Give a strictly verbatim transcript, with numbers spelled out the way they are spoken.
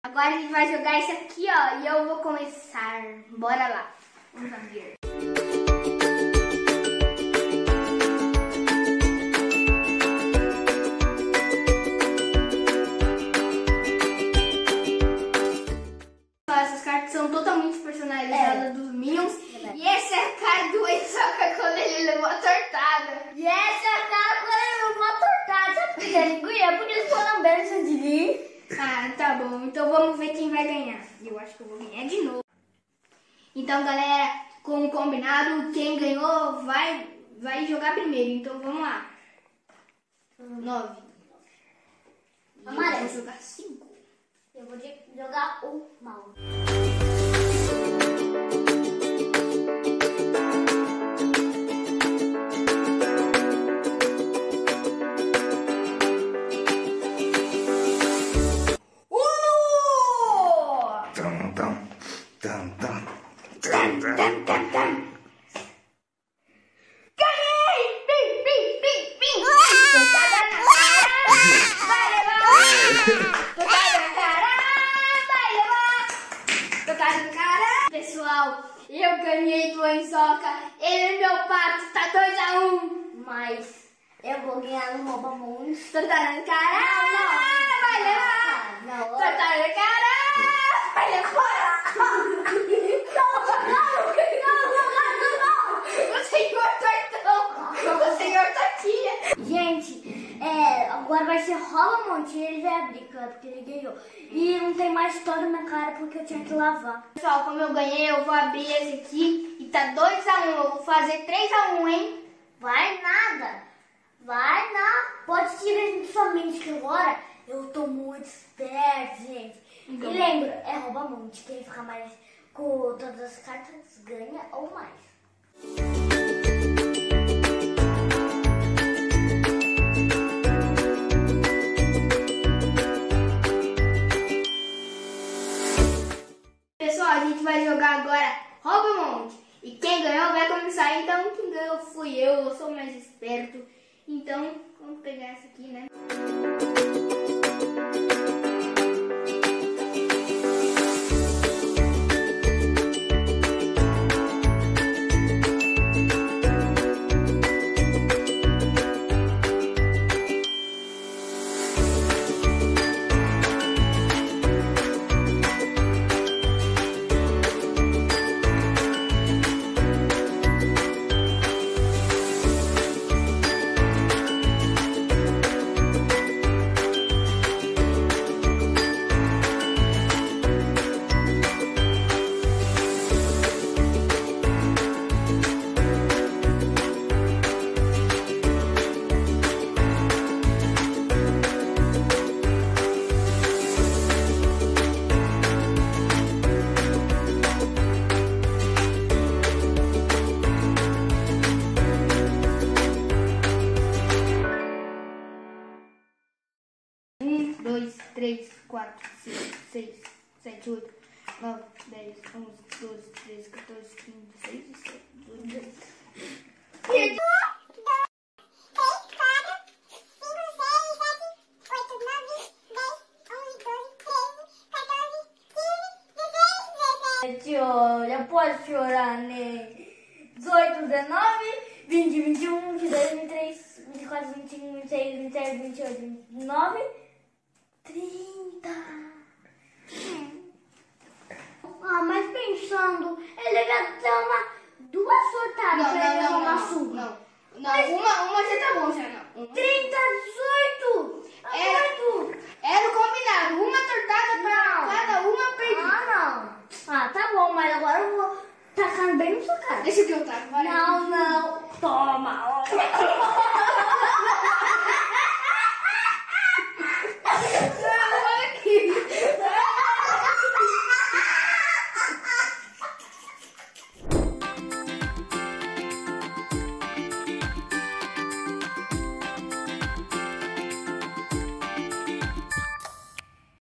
Agora a gente vai jogar isso aqui, ó, e eu vou começar. Bora lá. Vamos ver. Essas cartas são totalmente personalizadas é. dos Minions. É. E essa é a cara do Ensoca quando ele levou a tortada. E essa é a cara quando ele levou a tortada. Sabe por que ele ganha? Porque eles foram bem antes de vir. Ah, tá bom. Então vamos ver quem vai ganhar. Eu acho que eu vou ganhar de novo. Então, galera, como combinado, quem ganhou vai, vai jogar primeiro. Então vamos lá. Hum. Nove. Amarelo. Eu vou jogar cinco. Eu vou jogar o mal. Pessoal, eu ganhei do Ensoca. Ele é meu pato, tá dois a um. Mas eu vou ganhar no Rouba Mundo. Tortada na cara, não, vai levar. Não, tortada na cara, vai levar. O senhor tortão, o senhor tortinha. Gente, é, agora vai ser Rola Monte. Ele vai brincando porque ele ganhou. E não tem mais história na minha cara porque eu tinha que lavar. Pessoal, como eu ganhei, eu vou abrir esse aqui e tá dois a um. Eu vou fazer três a um, hein? Vai nada. Vai não. Pode tirar de sua mente que agora eu tô muito esperto, gente. Então, e lembra, é Rouba Monte. Quem ficar mais com todas as cartas ganha ou mais. Pessoal, a gente vai jogar agora Rouba Monte. E quem ganhou vai começar. Então, quem ganhou fui eu. Eu sou mais esperto. Então, vamos pegar essa aqui, né? dois, três, quatro, cinco, seis, sete, oito, nove, dez, onze, doze, treze, quatorze, quinze, dezesseis, dezessete, dezoito. Olha, pode chorar, né? dezoito, dezenove, vinte, vinte e um, vinte e dois, vinte e três, vinte e quatro, vinte e cinco, vinte e seis, vinte e sete, vinte e oito, vinte e nove, trinta. Ah, mas pensando, ele vai ter uma, duas sortadas pra ele levar uma surra. Não, não, mas, uma, uma já tá bom, já não. Uma. trinta, dezoito. Era, era combinado, uma tortada pra cada uma perdida. Ah, não. Ah, tá bom, mas agora eu vou tacar bem no seu cara. Deixa que eu taco, vai. Não, não. Toma.